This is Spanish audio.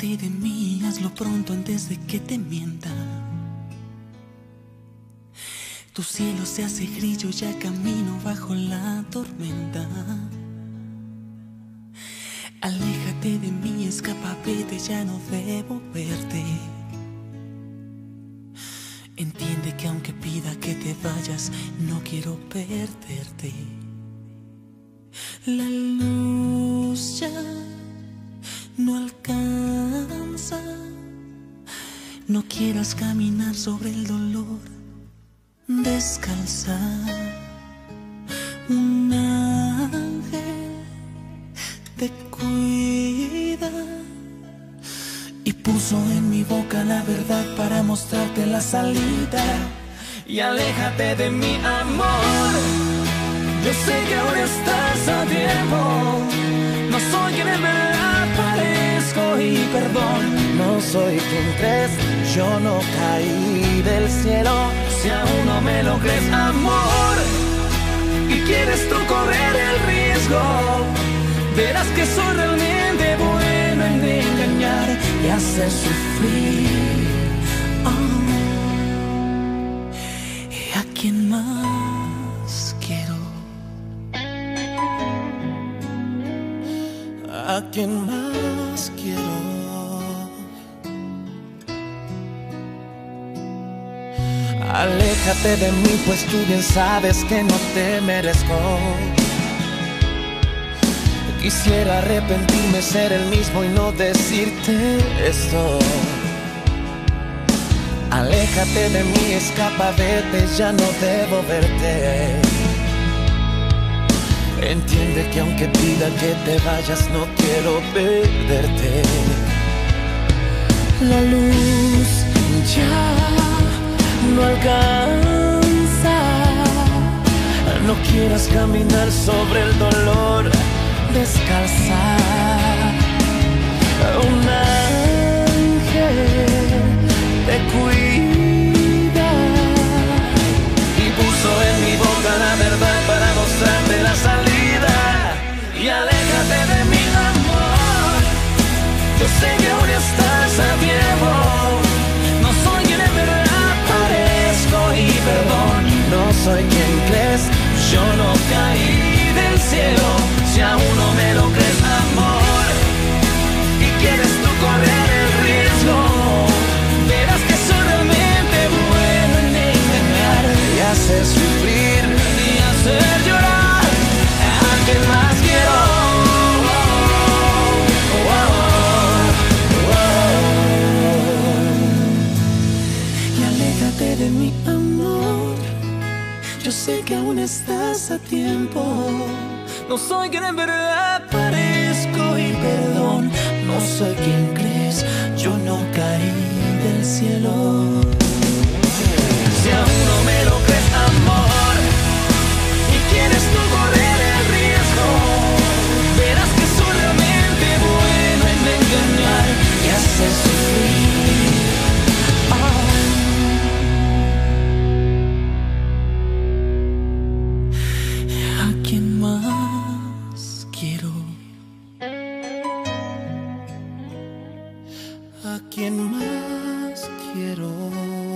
Aléjate de mí, hazlo pronto antes de que te mienta. Tu cielo se hace grillo, ya camino bajo la tormenta. Aléjate de mí, escapa, vete, ya no debo verte. Entiende que aunque pida que te vayas, no quiero perderte. La luz ya no alcanza. No quieras caminar sobre el dolor descalza. Un ángel te cuida y puso en mi boca la verdad para mostrarte la salida. Y aléjate de mi amor, yo sé que aún estás a tiempo. No soy quien en verdad parezco y perdón, no soy quien crees, yo no caí del cielo. Si aún no me lo crees, amor, y quieres tú correr el riesgo, verás que soy realmente bueno en engañar y hacer sufrir. Oh. ¿Y a quién más quiero? ¿A quién más quiero? Aléjate de mí, pues tú bien sabes que no te merezco. Quisiera arrepentirme, ser el mismo y no decirte esto. Aléjate de mí, escapa, vete, ya no debo verte. Entiende que aunque pida que te vayas, no quiero perderte. La luz ya no alcanza. No quieras caminar sobre el dolor descalza. Un ángel te cuida y puso en mi boca la verdad para mostrarte la salida. Y aléjate de mi amor, yo sé que aún estás a tiempo. No soy quien en verdad parezco y perdón, no soy quien crees, yo no caí del cielo. Si aún no me lo crees, amor, y quieres tú correr el riesgo, verás que soy realmente bueno en engañar y hacer sufrir y hacer llorar. ¿A quién más quiero? Y aléjate de mi amor, yo sé que aún estás a tiempo. No soy quien en verdad parezco y perdón, no soy quien crees, yo no caí del cielo. Si aún no me lo crees, amor, y quieres tú correr el riesgo, verás que soy realmente bueno en engañar y hacer sufrir. ¿A quién más quiero? ¿A quién más quiero?